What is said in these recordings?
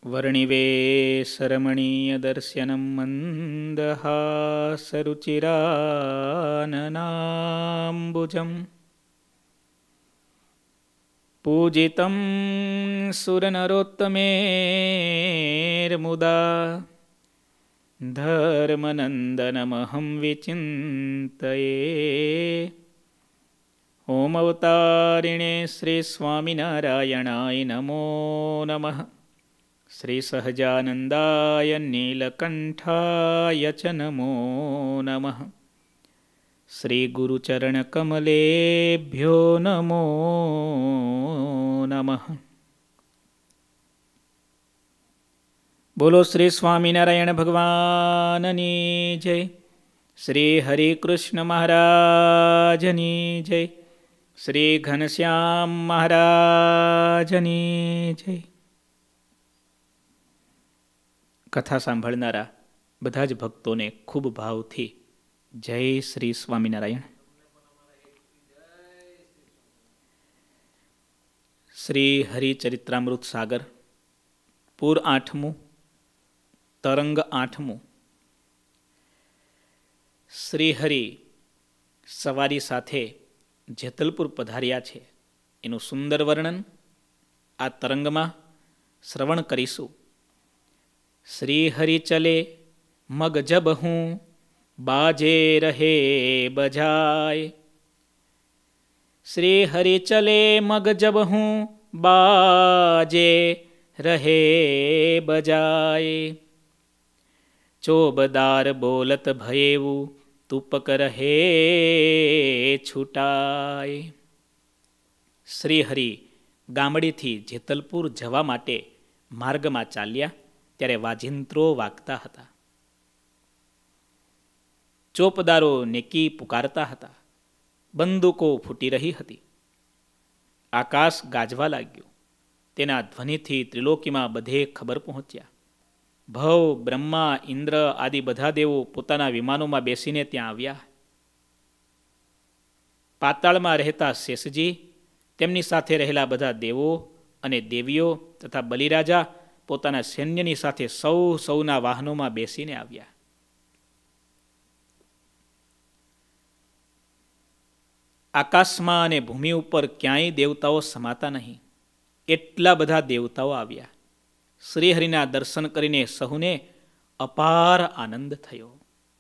વર્ણિવેશરમણીયદર્શनं મંદહાસરુચિરાનનાંબુજम् પૂજિतं સુરનરોત્તમેર્મુદા ધર્મનંદનમહં વિચિંતયે ઓમ અવતારિણે શ્રી સ્વામિનારાયણાય નમો નમઃ. શ્રી સહજાનંદાય નીલકંઠાય ચ નમો નમઃ. શ્રી ગુરુચરણકમલેભ્યો નમો નમઃ. બોલો શ્રી સ્વામિનારાયણ ભગવાનની જય. શ્રી હરિકૃષ્ણ મહારાજની જય. શ્રી ઘનશ્યામ મહારાજની જય. કથા સાંભળનારા બધા જ ભક્તોને ખૂબ ભાવથી જય શ્રી સ્વામિનારાયણ. શ્રી હરિચરિત્રામૃત સાગર પૂર 8મું, તરંગ 8મું. શ્રી હરિ સવારી સાથે જેતલપુર પધાર્યા છે એનું સુંદર વર્ણન આ તરંગમાં શ્રવણ કરીશું. શ્રી હરિ ચલે મગ જબ હું બાજે રહે બજાય. શ્રી હરિ ચલે મગ જબ હું બાજે રહે બજાય. ચોબદાર બોલત ભયેવું તુપક રહે છૂટાય. શ્રી હરિ ગામડીથી જેતલપુર જવા માટે માર્ગમાં ચાલ્યા ત્યારે વાજિંત્રો વાગતા હતા. ચોપદારો નેકી પુકારતા હતા. બંદૂકો ફૂટી રહી હતી. આકાશ ગાજવા લાગ્યું. તેના ધ્વનિથી ત્રિલોકીમાં બધે ખબર પહોંચ્યા. ભવ, બ્રહ્મા, ઇન્દ્ર આદિ બધા દેવો પોતાના વિમાનોમાં બેસીને ત્યાં આવ્યા. પાતાળમાં રહેતા શેષજી, તેમની સાથે રહેલા બધા દેવો અને દેવીઓ તથા બલિરાજા પોતાના સૈન્યની સાથે સૌના વાહનોમાં બેસીને આવ્યા. આકાશમાં અને ભૂમિ ઉપર ક્યાંય દેવતાઓ સમાતા નહીં, એટલા બધા દેવતાઓ આવ્યા. શ્રીહરિના દર્શન કરીને સહુને અપાર આનંદ થયો.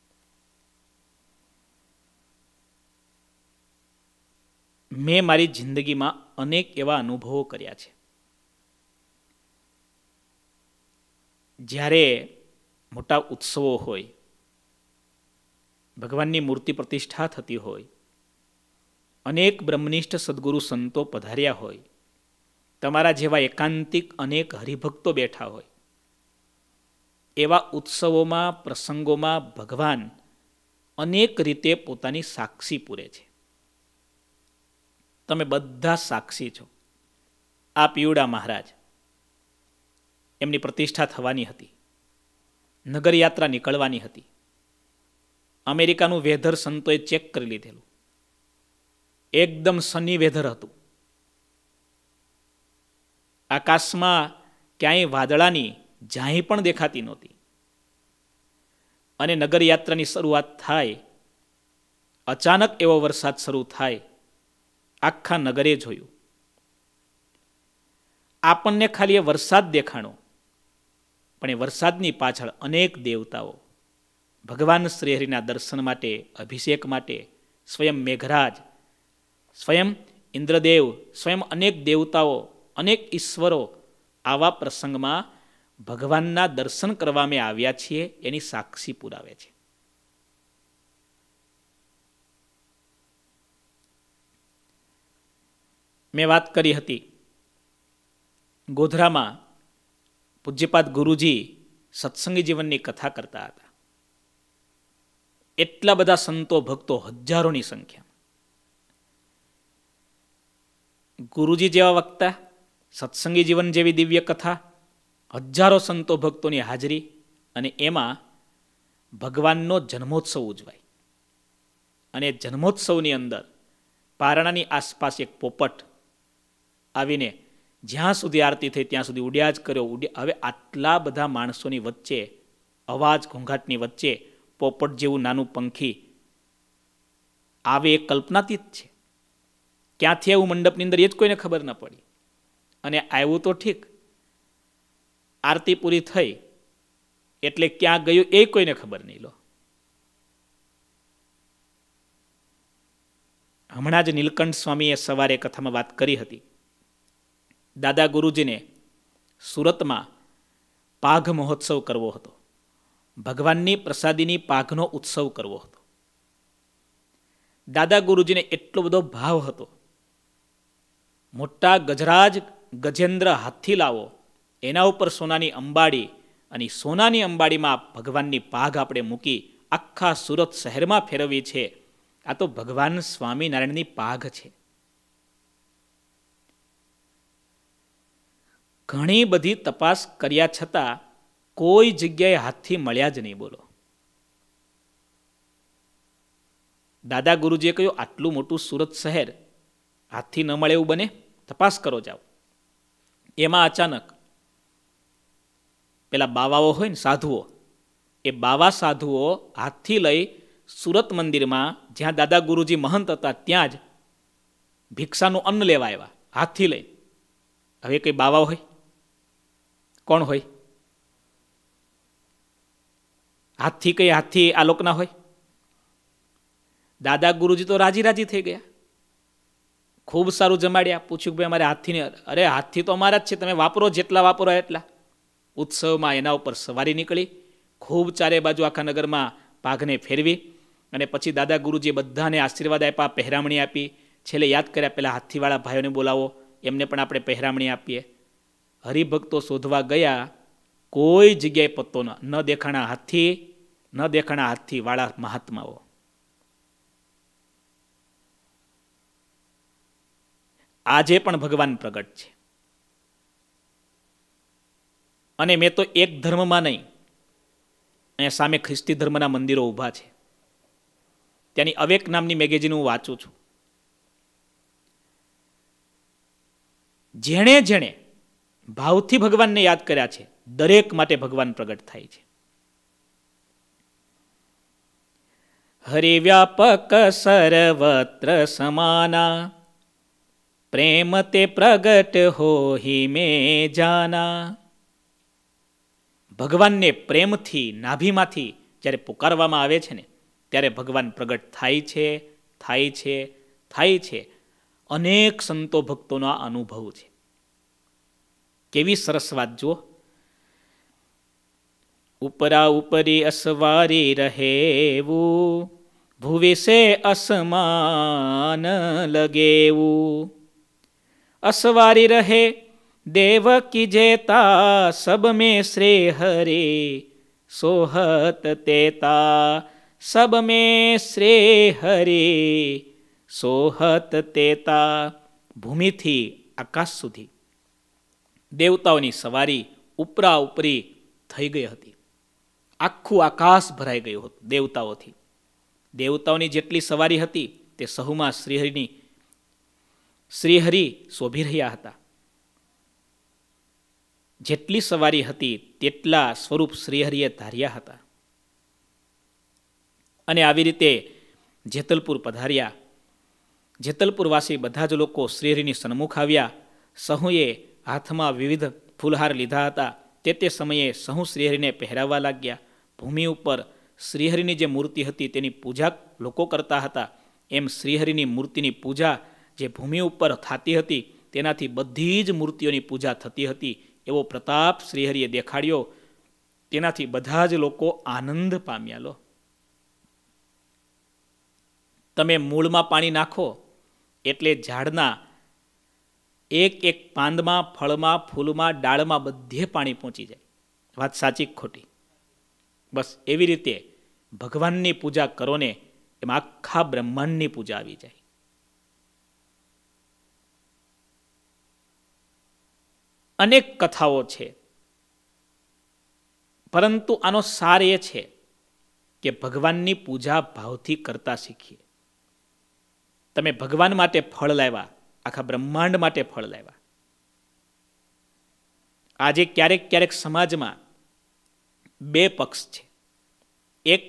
મેં મારી જિંદગીમાં અનેક એવા અનુભવો કર્યા છે. જ્યારે મોટા ઉત્સવો હોય, ભગવાનની મૂર્તિ પ્રતિષ્ઠા થતી હોય, અનેક બ્રહ્મનિષ્ઠ સદ્ગુરુ સંતો પધાર્યા હોય, તમારા જેવા એકાંતિક અનેક હરિભક્તો બેઠા હોય, એવા ઉત્સવોમાં પ્રસંગોમાં ભગવાન અનેક રીતે પોતાની સાક્ષી પૂરે છે. તમે બધા સાક્ષી છો. આ પીવડા મહારાજ, એમની પ્રતિષ્ઠા થવાની હતી. નગરયાત્રા નીકળવાની હતી. અમેરિકાનું વેધર સંતોએ ચેક કરી લીધેલું. એકદમ સની વેધર હતું. આકાશમાં ક્યાંય વાદળાની ઝાંય પણ દેખાતી નહોતી. અને નગરયાત્રાની શરૂઆત થાય, અચાનક એવો વરસાદ શરૂ થાય, આખા નગરે જોયું. આપણને ખાલી એ વરસાદ દેખાણો, પણ એ વરસાદની પાછળ અનેક દેવતાઓ ભગવાન શ્રીહરિના દર્શન માટે, અભિષેક માટે, સ્વયં મેઘરાજ, સ્વયં ઇન્દ્રદેવ, સ્વયં અનેક દેવતાઓ, અનેક ઈશ્વરો આવા પ્રસંગમાં ભગવાનના દર્શન કરવા અમે આવ્યા છીએ એની સાક્ષી પુરાવે છે. મેં વાત કરી હતી, ગોધરામાં પૂજ્યપાદ ગુરુજી સત્સંગી જીવનની કથા કરતા હતા. એટલા બધા સંતો ભક્તો, હજારોની સંખ્યા. ગુરુજી જેવા વક્તા, સત્સંગી જીવન જેવી દિવ્ય કથા, હજારો સંતો ભક્તોની હાજરી, અને એમાં ભગવાનનો જન્મોત્સવ ઉજવાય. અને જન્મોત્સવની અંદર પારણાની આસપાસ એક પોપટ આવીને જ્યાં સુધી આરતી થઈ ત્યાં સુધી ઉડ્યા જ કર્યો. હવે આટલા બધા માણસોની વચ્ચે, અવાજ ઘોંઘાટની વચ્ચે પોપટ જેવું નાનું પંખી આવે એ કલ્પનાતીત છે. ક્યાંથી આવ્યું મંડપની અંદર એ જ કોઈને ખબર ન પડી. અને આવ્યું તો ઠીક, આરતી પૂરી થઈ એટલે ક્યાં ગયું એ કોઈને ખબર નહીં. લો, હમણાં જ નીલકંઠ સ્વામીએ સવારે કથામાં વાત કરી હતી. દાદા ગુરુજીને સુરતમાં પાઘ મહોત્સવ કરવો હતો. ભગવાનની પ્રસાદીની પાઘનો ઉત્સવ કરવો હતો. દાદા ગુરુજીને એટલો બધો ભાવ હતો. મોટા ગજરાજ ગજેન્દ્ર હાથી લાવો, એના ઉપર સોનાની અંબાડી, અને સોનાની અંબાડીમાં ભગવાનની પાઘ આપણે મૂકી આખા સુરત શહેરમાં ફેરવી છે. આ તો ભગવાન સ્વામિનારાયણની પાઘ છે. ઘણી બધી તપાસ કર્યા છતાં કોઈ જગ્યાએ હાથી મળ્યા જ નહીં. બોલો, દાદા ગુરુજીએ કહ્યું આટલું મોટું સુરત શહેર, હાથી ન મળે એવું બને? તપાસ કરો જાઓ. એમાં અચાનક પેલા બાવાઓ હોય ને, સાધુઓ, એ બાવા સાધુઓ હાથથી લઈ સુરત મંદિરમાં, જ્યાં દાદા ગુરુજી મહંત હતા, ત્યાં જ ભિક્ષાનું અન્ન લેવા આવ્યા હાથથી લઈ. હવે કઈ બાવા હોય? કોણ હોય? હાથથી કઈ હાથથી આ લોકના હોય? દાદા ગુરુજી તો રાજી રાજી થઈ ગયા, ખૂબ સારું જમાડ્યા. પૂછ્યું ભાઈ અમારે હાથીને? અરે હાથી તો અમારા જ છે, તમે વાપરો જેટલા વાપરો એટલા. ઉત્સવમાં એના ઉપર સવારી નીકળી, ખૂબ ચારે બાજુ આખા નગરમાં પાઘને ફેરવી, અને પછી દાદા ગુરુજીએ બધાને આશીર્વાદ આપ્યા, પહેરામણી આપી. છેલ્લે યાદ કર્યા પેલા હાથીવાળા ભાઈઓને બોલાવો, એમને પણ આપણે પહેરામણી આપીએ. હરિભક્તો શોધવા ગયા, કોઈ જગ્યાએ પત્તો ન દેખાણા હાથી, ન દેખાણા હાથીવાળા મહાત્માઓ. આજે પણ ભગવાન પ્રગટ છે. અને મેં તો એક ધર્મમાં નહીં, અહીંયા સામે ખ્રિસ્તી ધર્મના મંદિરો ઊભા છે. ત્યાંની અવેક નામની મેગેઝિન હું વાંચું છું. જેણે જેણે ભાવથી ભગવાનને યાદ કર્યા છે, દરેક માટે ભગવાન પ્રગટ થાય છે. હરિ વ્યાપક સર્વત્ર સમાના, પ્રેમ તે પ્રગટ હોહી મેં જાના. ભગવાનને પ્રેમથી નાભીમાંથી જ્યારે પુકારવામાં આવે છે ને, ત્યારે ભગવાન પ્રગટ થાય છે, થાય છે, થાય છે. અનેક સંતો ભક્તોનો આ અનુભવ છે. કેવી સરસ વાત જુઓ. ઉપરા ઉપરી અસવારી રહેવું, ભુવિશે અસમાન લગેવું. असवारी रहे देव की जेता, सब में श्रेय हरे सोहत तेता. सब में श्रेय हरे સોહત તેતા. ભૂમિથી આકાશ સુધી દેવતાઓની સવારી ઉપરા ઉપરી થઈ ગઈ હતી. આખું આકાશ ભરાઈ ગયું હતું દેવતાઓથી. દેવતાઓની જેટલી સવારી હતી તે સહુમાં શ્રીહરિ શોભી રહ્યા હતા. જેટલી સવારી હતી તેટલા સ્વરૂપ શ્રીહરિએ ધાર્યા હતા. અને આવી રીતે જેતલપુર પધાર્યા. જેતલપુરવાસી બધા જ લોકો શ્રીહરિની સન્મુખ આવ્યા. સહુએ હાથમાં વિવિધ ફૂલહાર લીધા હતા. તે સમયે સહુ શ્રીહરિને પહેરાવવા લાગ્યા. ભૂમિ ઉપર શ્રીહરિની જે મૂર્તિ હતી તેની પૂજા લોકો કરતા હતા. એમ શ્રીહરિની મૂર્તિની પૂજા જે ભૂમિ ઉપર થતી હતી તેનાથી બધી જ મૂર્તિઓની પૂજા થતી હતી. એવો પ્રતાપ શ્રીહરિએ દેખાડ્યો. તેનાથી બધા જ લોકો આનંદ પામ્યા. લો, તમે મૂળમાં પાણી નાખો એટલે ઝાડના એક એક પાંદમાં, ફળમાં, ફૂલમાં, ડાળમાં બધે પાણી પહોંચી જાય. વાત સાચી ખોટી? બસ એવી રીતે ભગવાનની પૂજા કરો ને એમાં આખા બ્રહ્માંડની પૂજા આવી જાય. અનેક કથાઓ છે, પરંતુ આનો સાર એ છે કે ભગવાનની પૂજા ભાવથી કરતા શીખીએ. તમે ભગવાન માટે ફળ લાવ્યા, આખા બ્રહ્માંડ માટે ફળ લાવ્યા. આજે ક્યારેક ક્યારેક સમાજમાં બે પક્ષ છે. એક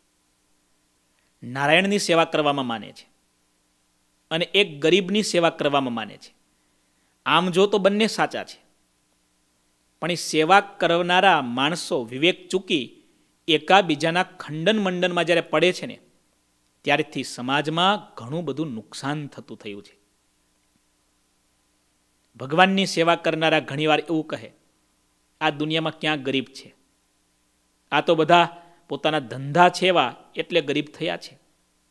નારાયણની સેવા કરવામાં માને છે અને એક ગરીબની સેવા કરવામાં માને છે. આમ જો તો બંને સાચા છે, પણ એ સેવા કરનારા માણસો વિવેક ચૂકી એકાબીજાના ખંડન મંડનમાં જ્યારે પડે છે ને, ત્યારથી સમાજમાં ઘણું બધું નુકસાન થતું થયું છે. ભગવાનની સેવા કરનારા ઘણીવાર એવું કહે, આ દુનિયામાં ક્યાં ગરીબ છે, આ તો બધા પોતાના ધંધા છે એવા એટલે ગરીબ થયા છે.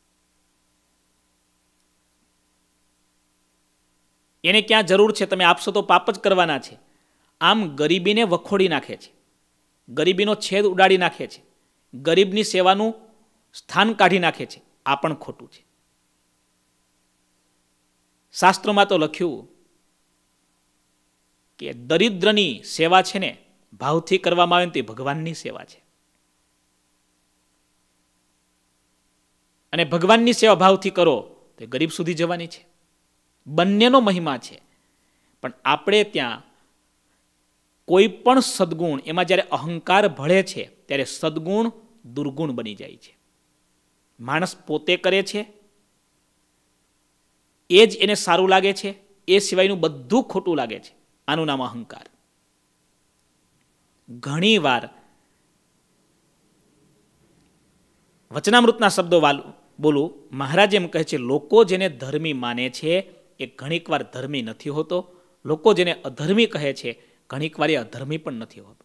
એને ક્યાં જરૂર છે, તમે આપશો તો પાપ જ કરવાના છે. આમ ગરીબીને વખોડી નાખે છે, ગરીબીનો છેદ ઉડાડી નાખે છે, ગરીબની સેવાનું સ્થાન કાઢી નાખે છે. આ પણ ખોટું છે. શાસ્ત્રોમાં તો લખ્યું કે દરિદ્રની સેવા છે ને ભાવથી કરવામાં આવે ને તે ભગવાનની સેવા છે, અને ભગવાનની સેવા ભાવથી કરો તો ગરીબ સુધી જવાની છે. બંનેનો મહિમા છે. પણ આપણે ત્યાં કોઈ પણ સદગુણ, એમાં જ્યારે અહંકાર ભળે છે ત્યારે સદગુણ દુર્ગુણ બની જાય છે. માણસ પોતે કરે છે એ જ એને સારું લાગે છે, એ સિવાયનું બધું ખોટું લાગે છે. આનું નામ અહંકાર. ઘણી વાર વચનામૃતના શબ્દો બોલું, મહારાજ એમ કહે છે, લોકો જેને ધર્મી માને છે એ ઘણીક વાર ધર્મી નથી હોતો. લોકો જેને અધર્મી કહે છે ઘણીક વાર એ અધર્મી પણ નથી હોતો.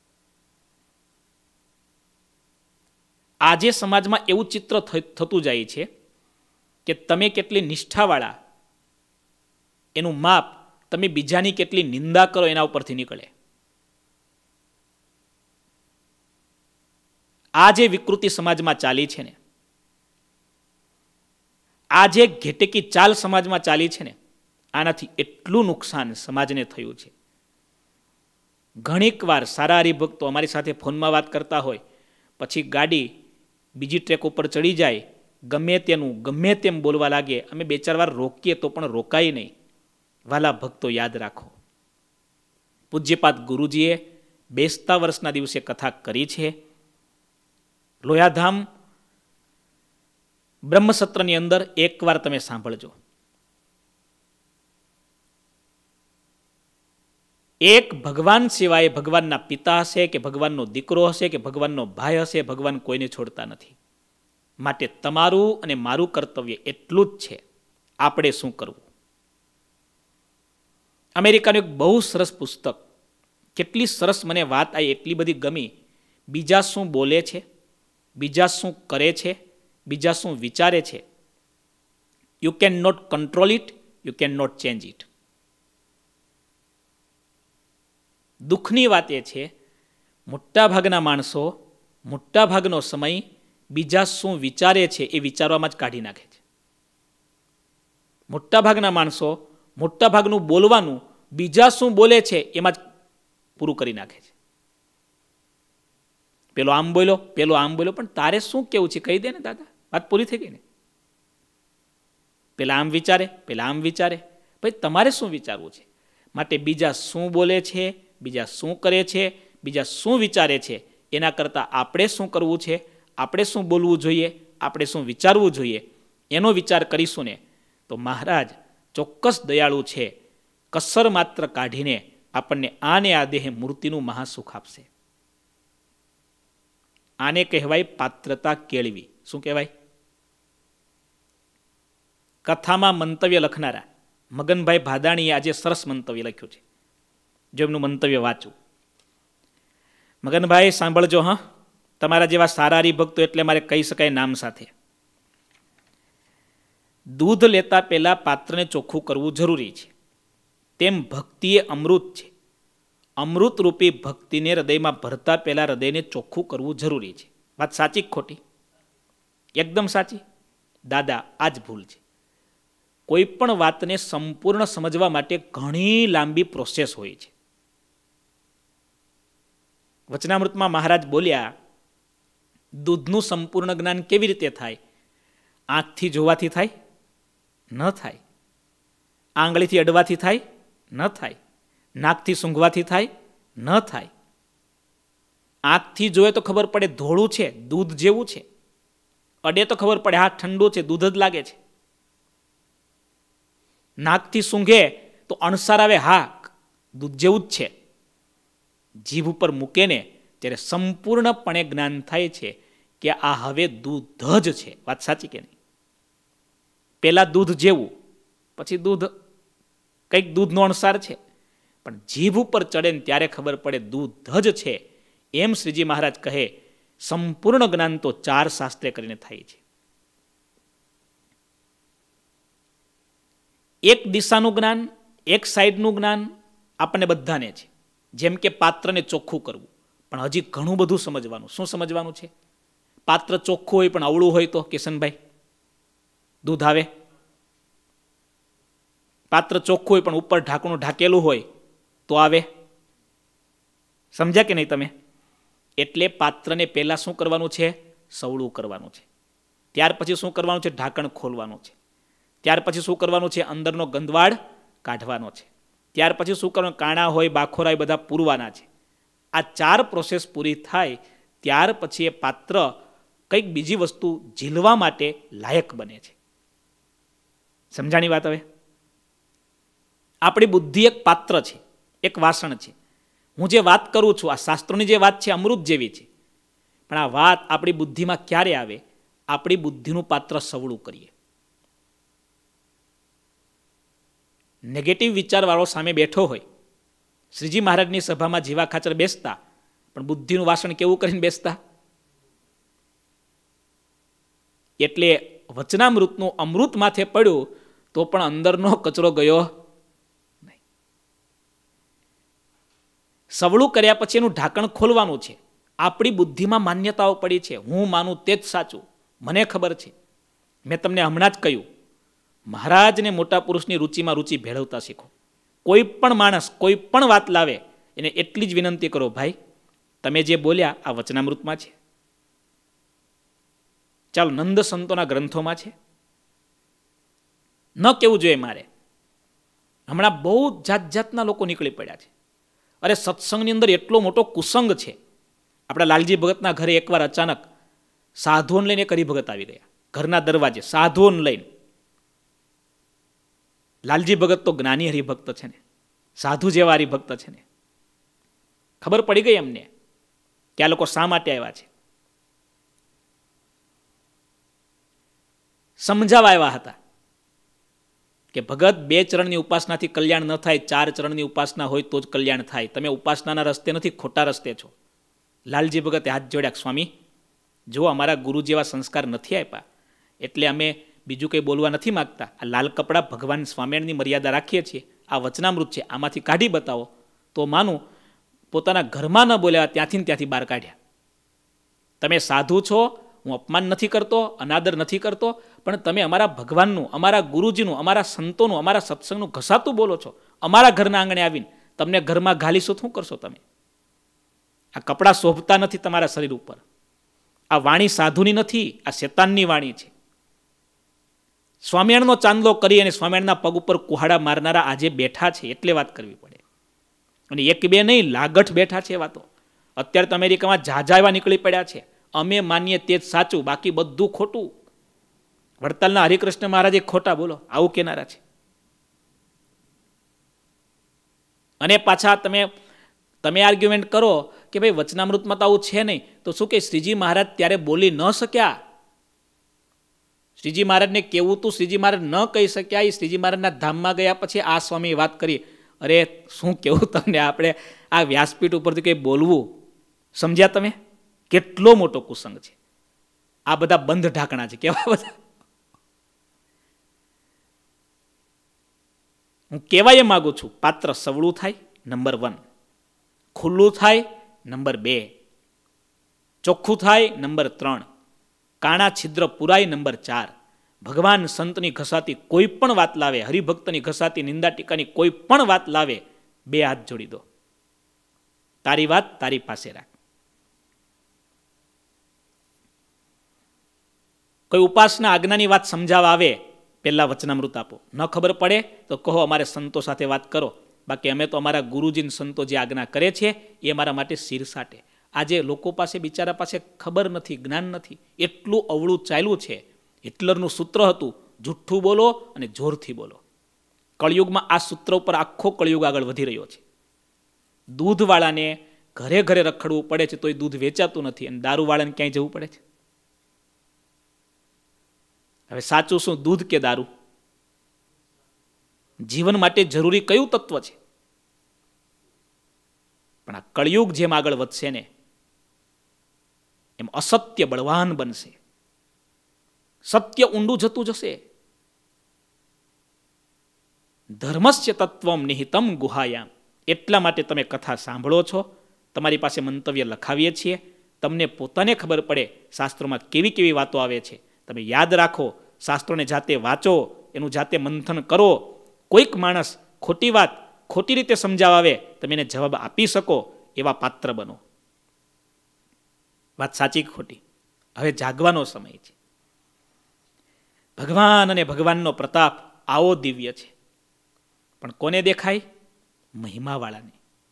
આજે સમાજમાં એવું ચિત્ર થતું જાય છે કે તમે કેટલી નિષ્ઠાવાળા, એનું માપ તમે બીજાની કેટલી નિંદા કરો એના ઉપરથી નીકળે. આ જે વિકૃતિ સમાજમાં ચાલી છે ને, આ જે ઘેટેકી ચાલ સમાજમાં ચાલી છે ને, આનાથી એટલું નુકસાન સમાજને થયું છે. ઘણીક વાર સારા હરિભક્તો અમારી સાથે ફોનમાં વાત કરતા હોય, પછી ગાડી બીજી ટ્રેક ઉપર ચડી જાય, ગમે તેનું ગમે તેમ બોલવા લાગે, અમે બે ચાર વાર રોકીએ તો પણ રોકાય નહીં. વાલા ભક્તો યાદ રાખો, પૂજ્યપાદ ગુરુજીએ બેસતા વર્ષના દિવસે કથા કરી છે. લોયાધામ બ્રહ્મસત્રની અંદર એકવાર તમે સાંભળજો. એક ભગવાન સિવાય ભગવાનના પિતા હશે કે ભગવાનનો દીકરો હશે કે ભગવાનનો ભાઈ હશે, ભગવાન કોઈને છોડતા નથી. માટે તમારું અને મારું કર્તવ્ય એટલું જ છે, આપણે શું કરવું. અમેરિકાનું એક બહુ સરસ પુસ્તક, કેટલી સરસ મને વાત આવી, એટલી બધી ગમી. બીજા શું બોલે છે, બીજા શું કરે છે, બીજા શું વિચારે છે, you can not control it, you can not change it. દુઃખની વાત એ છે, મોટાભાગના માણસો મોટાભાગનો સમય બીજા શું વિચારે છે એ વિચારવામાં જ કાઢી નાખે છે. મોટાભાગના માણસો મોટાભાગનું બોલવાનું બીજા શું બોલે છે એમાં જ પૂરું કરી નાખે છે. પેલો આમ બોલ્યો, પેલો આમ બોલ્યો, પણ તારે શું કેવું છે કહી દે ને દાદા, વાત પૂરી થઈ ગઈ ને. પેલા આમ વિચારે, પેલા આમ વિચારે, ભાઈ તમારે શું વિચારવું છે? માટે બીજા શું બોલે છે, બીજા શું કરે છે, બીજા શું વિચારે છે, એના કરતાં આપણે શું કરવું છે, આપણે શું બોલવું જોઈએ, આપણે શું વિચારવું જોઈએ, એનો વિચાર કરીશું ને તો મહારાજ ચોક્કસ દયાળુ છે, કસર માત્ર કાઢીને આપણને આને આ દેહ મૂર્તિનું મહાસુખ આપશે. આને કહેવાય પાત્રતા કેળવી. શું કહેવાય? કથામાં મંતવ્ય લખનારા મગનભાઈ ભાદાણીએ આજે સરસ મંતવ્ય લખ્યું છે. જો એમનું મંતવ્ય વાંચું. મગનભાઈ સાંભળજો, હા, તમારા જેવા સારા હરિભક્તો એટલે મારે કહી શકાય નામ સાથે. દૂધ લેતા પહેલા પાત્રને ચોખ્ખું કરવું જરૂરી છે, તેમ ભક્તિ એ અમૃત છે. અમૃત રૂપી ભક્તિને હૃદયમાં ભરતા પહેલા હૃદયને ચોખ્ખું કરવું જરૂરી છે. વાત સાચી કે ખોટી? એકદમ સાચી. દાદા, આ જ ભૂલ છે. કોઈ પણ વાતને સંપૂર્ણ સમજવા માટે ઘણી લાંબી પ્રોસેસ હોય છે. વચનામૃતમાં મહારાજ બોલ્યા, દૂધનું સંપૂર્ણ જ્ઞાન કેવી રીતે થાય? આંખથી જોવાથી થાય? ન થાય. આંગળીથી અડવાથી થાય? ન થાય. નાકથી સૂંઘવાથી થાય? ન થાય. આંખથી જોઈએ તો ખબર પડે ધોળું છે, દૂધ જેવું છે. અડે તો ખબર પડે હા ઠંડુ છે, દૂધ જ લાગે છે. નાકથી સૂંઘે તો અણસાર આવે, હા દૂધ જેવું જ છે. જીભ ઉપર મૂકે ને ત્યારે સંપૂર્ણપણે જ્ઞાન થાય છે કે આ હવે દૂધ જ છે. વાત સાચી કે નહીં? પેલા દૂધ જેવું, પછી દૂધ કંઈક દૂધનો અણસાર છે, પણ જીભ ઉપર ચડે ને ત્યારે ખબર પડે દૂધ જ છે. એમ શ્રીજી મહારાજ કહે સંપૂર્ણ જ્ઞાન તો 4 શાસ્ત્રે કરીને થાય છે. એક દિશાનું જ્ઞાન, એક સાઈડનું જ્ઞાન આપણને બધાને છે. જેમ કે પાત્રને ચોખ્ખું કરવું, પણ હજી ઘણું બધું સમજવાનું. શું સમજવાનું છે? પાત્ર ચોખ્ખું હોય પણ અવળું હોય તો કિશનભાઈ દૂધ આવે? પાત્ર ચોખ્ખું હોય પણ ઉપર ઢાંકણું ઢાંકેલું હોય તો આવે? સમજ્યા કે નહીં તમે? એટલે પાત્રને પહેલા શું કરવાનું છે? સવળું કરવાનું છે. ત્યાર પછી શું કરવાનું છે? ઢાંકણ ખોલવાનું છે. ત્યાર પછી શું કરવાનું છે? અંદરનો ગંદવાડ કાઢવાનો છે. ત્યાર પછી શું કરવાનું? કાણા હોય, બાખોરા હોય, બધા પૂરવાના છે. આ 4 પ્રોસેસ પૂરી થાય ત્યાર પછી એ પાત્ર કંઈક બીજી વસ્તુ ઝીલવા માટે લાયક બને છે. સમજાણી વાત? હવે આપણી બુદ્ધિ એક પાત્ર છે, એક વાસણ છે. હું જે વાત કરું છું, આ શાસ્ત્રોની જે વાત છે અમૃત જેવી છે, પણ આ વાત આપણી બુદ્ધિમાં ક્યારે આવે? આપણી બુદ્ધિનું પાત્ર સવળું કરીએ. નેગેટિવ વિચારવાળો સામે બેઠો હોય, શ્રીજી મહારાજની સભામાં જીવા ખાચર બેસતા, પણ બુદ્ધિનું વાસણ કેવું કરીને બેસતા? એટલે વચનામૃતનું અમૃત માથે પડ્યું તો પણ અંદરનો કચરો ગયો નહીં. સવળું કર્યા પછી એનું ઢાંકણ ખોલવાનું છે. આપણી બુદ્ધિમાં માન્યતાઓ પડી છે, હું માનું તે જ સાચું, મને ખબર છે. મેં તમને હમણાં જ કહ્યું, મહારાજને મોટા પુરુષની રુચિમાં રુચિ ભેળવતા શીખો. કોઈ પણ માણસ કોઈ પણ વાત લાવે એને એટલી જ વિનંતી કરો, ભાઈ તમે જે બોલ્યા આ વચનામૃતમાં છે? ચાલો નંદ સંતોના ગ્રંથોમાં છે? ન કેવું જોઈએ મારે. હમણાં બહુ જાત જાતના લોકો નીકળી પડ્યા છે. અરે સત્સંગની અંદર એટલો મોટો કુસંગ છે. આપણા લાલજી ભગતના ઘરે એકવાર અચાનક સાધુઓને લઈને એક હરિભગત આવી ગયા, ઘરના દરવાજે સાધુઓને લઈને. લાલજી ભગત તો જ્ઞાની હરિભક્ત છે ને, સાધુ જેવા હરિભક્ત છે ને. ખબર પડી ગઈ એમને કે આ લોકો શા માટે આવ્યા છે. સમજાવવા આવ્યા હતા કે ભગત 2 ચરણની ઉપાસનાથી કલ્યાણ ન થાય, 4 ચરણની ઉપાસના હોય તો જ કલ્યાણ થાય. તમે ઉપાસનાના રસ્તે નથી, ખોટા રસ્તે છો. લાલજી ભગતે હાથ જોડ્યા, સ્વામી જો અમારા ગુરુ જેવા સંસ્કાર નથી આપ્યા એટલે અમે બીજું કંઈ બોલવા નથી માગતા. આ લાલ કપડાં ભગવાન સ્વામિનારાયણની મર્યાદા રાખીએ છીએ, આ વચનામૃત છે, આમાંથી કાઢી બતાવો તો માનું. પોતાના ઘરમાં ન બોલ્યા, ત્યાંથી બહાર કાઢ્યા. તમે સાધુ છો, હું અપમાન નથી કરતો, અનાદર નથી કરતો, પણ તમે અમારા ભગવાનનું, અમારા ગુરુજીનું, અમારા સંતોનું, અમારા સત્સંગનું ઘસાતું બોલો છો. અમારા ઘરના આંગણે આવીને તમને ઘરમાં ગાલીશું શું કરશો તમે? આ કપડાં શોભતા નથી તમારા શરીર ઉપર. આ વાણી સાધુની નથી, આ શેતાનની વાણી છે. સ્વામિનારાયણનો ચાંદલો કરી અને સ્વામિનારાયણના પગ ઉપર કુહાડા મારનારા આજે બેઠા છે, એટલે વાત કરવી પડે. અને 1-2 નહીં, લાગઠ બેઠા છે એવા તો. અત્યારે તો અમેરિકામાં ઝાઝા એવા નીકળી પડ્યા છે, અમે માનીએ તે જ સાચું, બાકી બધું ખોટું. વડતાલના હરિકૃષ્ણ મહારાજ ખોટા બોલો આવું કેનારા છે. અને પાછા તમે આર્ગ્યુમેન્ટ કરો કે ભાઈ વચનામૃતમાં તો આવું છે નહીં, તો શું કે શ્રીજી મહારાજ ત્યારે બોલી ન શક્યા? શ્રીજી મહારાજને કેવું તું શ્રીજી મહારાજ ન કહી શક્યા? એ શ્રીજી મહારાજના ધામમાં ગયા પછી આ સ્વામી વાત કરી. અરે શું કેવું તમને, આપણે આ વ્યાસપીઠ ઉપરથી કંઈ બોલવું? સમજ્યા તમે? કેટલો મોટો કુસંગ છે. આ બધા બંધ ઢાંકણા છે. કેવા બધા? હું કહેવાય માગું છું, પાત્ર સવળું થાય, નંબર 1. ખુલ્લું થાય, નંબર 2. ચોખ્ખું થાય, નંબર 3. કાણા છિદ્ર પુરાય, નંબર 4. ભગવાન સંતની ઘસાતી કોઈ પણ વાત લાવે, હરિભક્તની ઘસાતી નિંદા ટીકાની કોઈ પણ વાત લાવે, 2 હાથ જોડી દો. તારી વાત તારી પાસે રાખ. કોઈ ઉપાસના આજ્ઞાની વાત સમજાવવા આવે, પહેલા વચનામૃત આપો. ન ખબર પડે તો કહો અમારે સંતો સાથે વાત કરો, બાકી અમે તો અમારા ગુરુજીન સંતો જે આજ્ઞા કરે છે એ અમારા માટે શિરસાટે. આજે લોકો પાસે બિચારા પાસે ખબર નથી, જ્ઞાન નથી, એટલું અવળું ચાલ્યું છે. હિટલરનું સૂત્ર હતું, જુઠ્ઠું બોલો અને જોરથી બોલો. કળિયુગમાં આ સૂત્ર ઉપર આખો કળિયુગ આગળ વધી રહ્યો છે. દૂધવાળાને ઘરે ઘરે રખડવું પડે છે તોય દૂધ વેચાતું નથી, અને દારૂવાળાને ક્યાંય જવું પડે છે. હવે સાચું શું, દૂધ કે દારૂ? જીવન માટે જરૂરી કયું તત્વ છે? પણ આ કળિયુગ જેમ આગળ વધશે ને એમ અસત્ય બળવાન બનશે, સત્ય ઊંડું જતું જશે. ધર્મસ્ય તત્વમ નિહિતમ ગુહાયામ. એટલા માટે તમે કથા સાંભળો છો, તમારી પાસે મંતવ્ય લખાવીએ છીએ, તમને પોતાને ખબર પડે શાસ્ત્રોમાં કેવી કેવી વાતો આવે છે. તમે યાદ રાખો, શાસ્ત્રોને જાતે વાંચો, એનું જાતે મંથન કરો. કોઈક માણસ ખોટી વાત ખોટી રીતે સમજાવે તમે એને જવાબ આપી શકો એવા પાત્ર બનો. વાત સાચી ખોટી? હવે જાગવાનો સમય છે. ભગવાન અને ભગવાનનો પ્રતાપ આવો દિવ્ય છે, પણ કોને દેખાય? મહિમાવાળાને.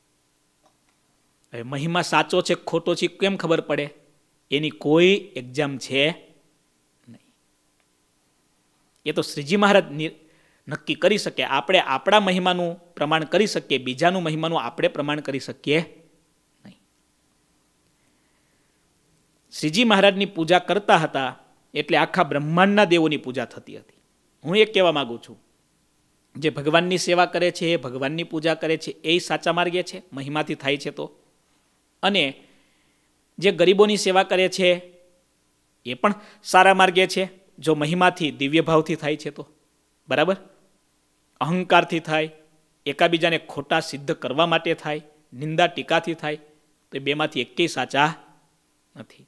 હવે મહિમા સાચો છે ખોટો છે કેમ ખબર પડે? એની કોઈ એક્ઝામ છે નહીં. એ તો શ્રીજી મહારાજ નક્કી કરી શકે. આપણે આપણા મહિમાનું પ્રમાણ કરી શકીએ, બીજાનું મહિમાનું આપણે પ્રમાણ કરી શકીએ નહીં. શ્રીજી મહારાજની પૂજા કરતા હતા એટલે આખા બ્રહ્માંડના દેવોની પૂજા થતી હતી. હું એ કહેવા માંગુ છું, જે ભગવાનની સેવા કરે છે, ભગવાનની પૂજા કરે છે, એ સાચા માર્ગે છે, મહિમાથી થાય છે તો. અને જે ગરીબોની સેવા કરે છે એ પણ સારા માર્ગે છે, જો મહિમાથી દિવ્ય ભાવથી થાય છે તો. બરાબર? અહંકારથી થાય, એકાબીજાને ખોટા સિદ્ધ કરવા માટે થાય, નિંદા ટીકાથી થાય, તો એ બેમાંથી એકેય સાચા નથી.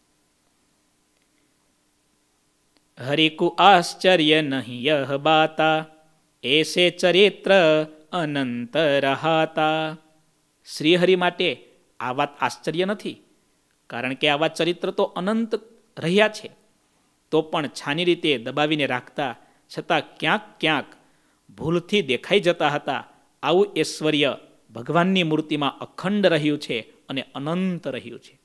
હરિકુ આશ્ચર્ય નહીં યહ બાતા, એસે ચરિત્ર અનંત રહાતા. શ્રીહરિ માટે આ વાત આશ્ચર્ય નથી, કારણ કે આવા ચરિત્ર તો અનંત રહ્યા છે. તો પણ છાની રીતે દબાવીને રાખતા છતાં ક્યાંક ક્યાંક ભૂલથી દેખાઈ જતા હતા. આવું ઐશ્વર્ય ભગવાનની મૂર્તિમાં અખંડ રહ્યું છે અને અનંત રહ્યું છે.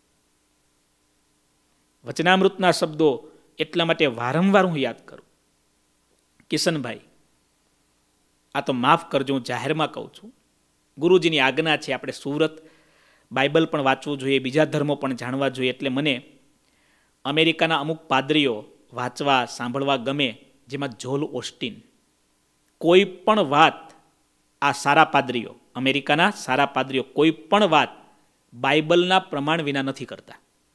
વચનામૃતના શબ્દો એટલા માટે વારંવાર હું યાદ કરું. કિશનભાઈ, આ તો માફ કરજો, હું જાહેરમાં કહું છું, ગુરુજીની આજ્ઞા છે, આપણે સુરત બાઇબલ પણ વાંચવું જોઈએ, બીજા ધર્મો પણ જાણવા જોઈએ. એટલે મને અમેરિકાના અમુક પાદરીઓ વાંચવા સાંભળવા ગમે, જેમાં જોલ ઓસ્ટિન. કોઈ પણ વાત આ સારા પાદરીઓ, અમેરિકાના સારા પાદરીઓ કોઈ પણ વાત બાઇબલના પ્રમાણ વિના નથી કરતા.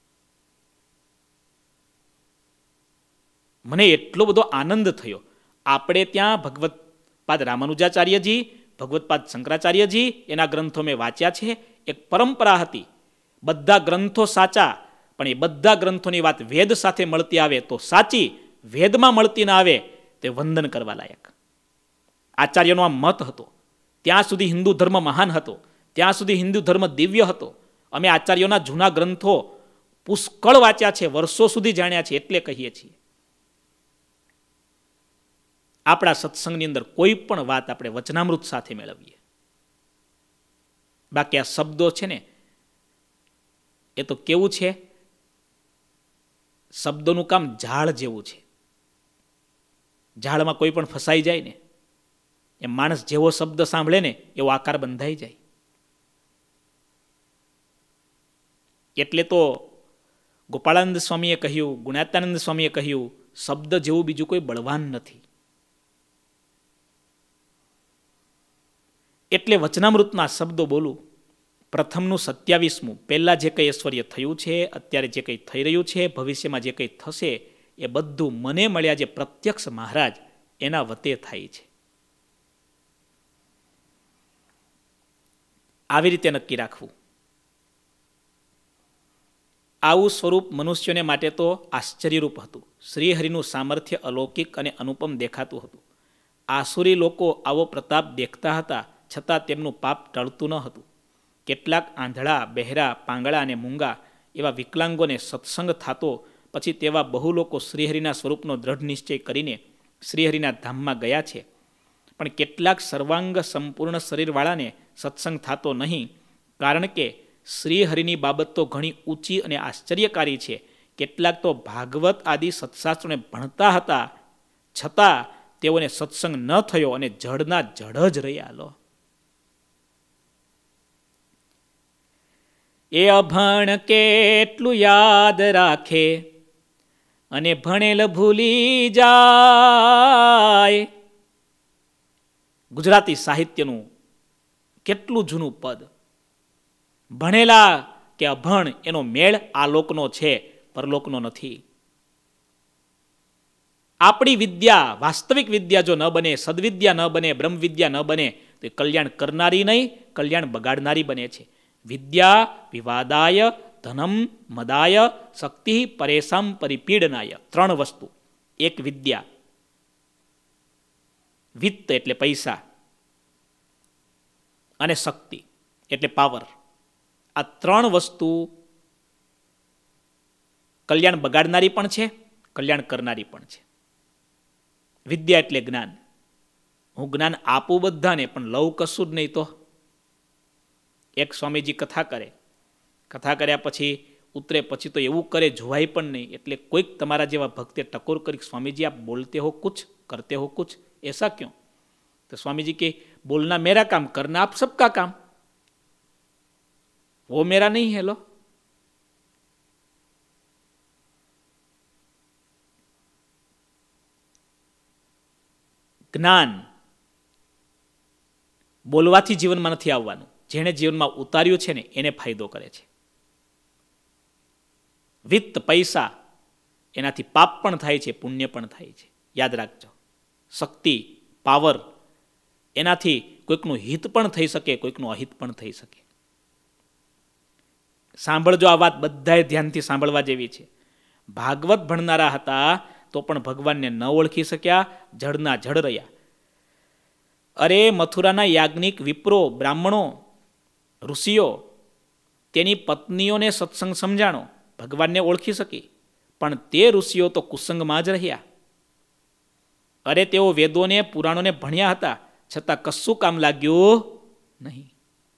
મને એટલો બધો આનંદ થયો. આપણે ત્યાં ભગવત્પાદ રામાનુજાચાર્યજી, ભગવત્પાદ શંકરાચાર્યજી, એના ગ્રંથો મેં વાંચ્યા છે. એક પરંપરા હતી, બધા ગ્રંથો સાચા, પણ એ બધા ગ્રંથોની વાત વેદ સાથે મળતી આવે તો સાચી, વેદમાં મળતી ના આવે તે વંદન કરવા લાયક. આચાર્યનો આ મત હતો. ત્યાં સુધી હિન્દુ ધર્મ મહાન હતો, ત્યાં સુધી હિન્દુ ધર્મ દિવ્ય હતો. અમે આચાર્યોના જૂના ગ્રંથો પુષ્કળ વાંચ્યા છે, વર્ષો સુધી જાણ્યા છે, એટલે કહીએ છીએ. આપણા સત્સંગની અંદર કોઈ પણ વાત આપણે વચનામૃત સાથે મેળવીએ. બાકી આ શબ્દો છે ને, એ તો કેવું છે, શબ્દોનું કામ ઝાડ જેવું છે. ઝાડમાં કોઈ પણ ફસાઈ જાય ને, એ માણસ જેવો શબ્દ સાંભળે ને એવો આકાર બંધાઈ જાય. એટલે તો ગોપાળાનંદ સ્વામીએ કહ્યું, ગુણાત્યાનંદ સ્વામીએ કહ્યું, શબ્દ જેવું બીજું કોઈ બળવાન નથી. એટલે વચનામૃતના શબ્દો બોલું. પ્રથમનું 27મું, પહેલાં જે કંઈ ઐશ્વર્ય થયું છે, અત્યારે જે કંઈ થઈ રહ્યું છે, ભવિષ્યમાં જે કંઈ થશે, એ બધું મને મળ્યા જે પ્રત્યક્ષ મહારાજ એના વતે થાય છે. આવી રીતે નક્કી રાખવું. આવું સ્વરૂપ મનુષ્યોને માટે તો આશ્ચર્યરૂપ હતું. શ્રીહરિનું સામર્થ્ય અલૌકિક અને અનુપમ દેખાતું હતું. આસુરી લોકો આવો પ્રતાપ દેખતા હતા, છતાં તેમનું પાપ ટળતું ન હતું. કેટલાક આંધળા, બહેરા, પાંગળા અને મૂંગા એવા વિકલાંગોને સત્સંગ થતો, પછી તેવા બહુ લોકો શ્રીહરિના સ્વરૂપનો દ્રઢ નિશ્ચય કરીને શ્રીહરિના ધામમાં ગયા છે. પણ કેટલાક સર્વાંગ સંપૂર્ણ શરીરવાળાને સત્સંગ થતો નહીં, કારણ કે શ્રીહરિની બાબત તો ઘણી ઊંચી અને આશ્ચર્યકારી છે. કેટલાક તો ભાગવત આદિ સત્શાસ્ત્રોને ભણતા હતા, છતાં તેઓને સત્સંગ ન થયો અને જડના જડ જ રહ્યા. લો, એ અભણ કેટલું યાદ રાખે અને ભણેલ ભૂલી જાય. ગુજરાતી સાહિત્યનું કેટલું જૂનું પદ. ભણેલા કે અભણ એનો મેળ આ લોકનો છે, પરલોકનો નથી. આપણી વિદ્યા, વાસ્તવિક વિદ્યા જો ન બને, સદવિદ્યા ન બને, બ્રહ્મ વિદ્યા ન બને, તો એ કલ્યાણ કરનારી નહીં, કલ્યાણ બગાડનારી બને છે. વિદ્યા વિવાદાય ધનમ મદાય શક્તિ પરેશામ પરિપીડનાય. 3 વસ્તુ. એક વિદ્યા, વિત્ત એટલે પૈસા, અને શક્તિ એટલે પાવર. આ 3 વસ્તુ કલ્યાણ બગાડનારી પણ છે, કલ્યાણ કરનારી પણ છે. વિદ્યા એટલે જ્ઞાન. હું જ્ઞાન આપું બધાને, પણ લઉં કશું જ નહીં. તો એક સ્વામીજી કથા કરે, કથા કર્યા પછી ઉતરે પછી તો એવું કરે જોવાય પણ નહીં. એટલે કોઈક તમારા જેવા ભક્તે ટકોર કરી, સ્વામીજી આપ બોલતે હો કુછ, કરતે હો કુછ, એસા ક્यों? તો સ્વામીજી કે બોલના મેરા કામ, કરના આપ સબકા કામ, वो मेरा नहीं है. लो, જ્ઞાન બોલવાથી જીવનમાં નથી આવવાનું. જેણે જીવનમાં ઉતાર્યું છે ને એને ફાયદો કરે છે. વિત્ત પૈસા, એનાથી પાપ પણ થાય છે, પુણ્ય પણ થાય છે. યાદ રાખજો. શક્તિ પાવર, એનાથી કોઈકનું હિત પણ થઈ શકે, કોઈકનું અહિત પણ થઈ શકે. સાંભળજો આ વાત, બધાએ ધ્યાનથી સાંભળવા જેવી છે. ભાગવત ભણનારા હતા તો પણ ભગવાનને ન ઓળખી શક્યા, જડના જડ રહ્યા. અરે મથુરાના યાજ્ઞિક, વિપ્રો, બ્રાહ્મણો, ઋષિઓ તેની પત્નીઓને સત્સંગ સમજાણો, ભગવાનને ઓળખી શકી, પણ તે ઋષિઓ તો કુસંગમાં જ રહ્યા. અરે તેઓ વેદોને પુરાણોને ભણ્યા હતા, છતાં કશું કામ લાગ્યું નહીં.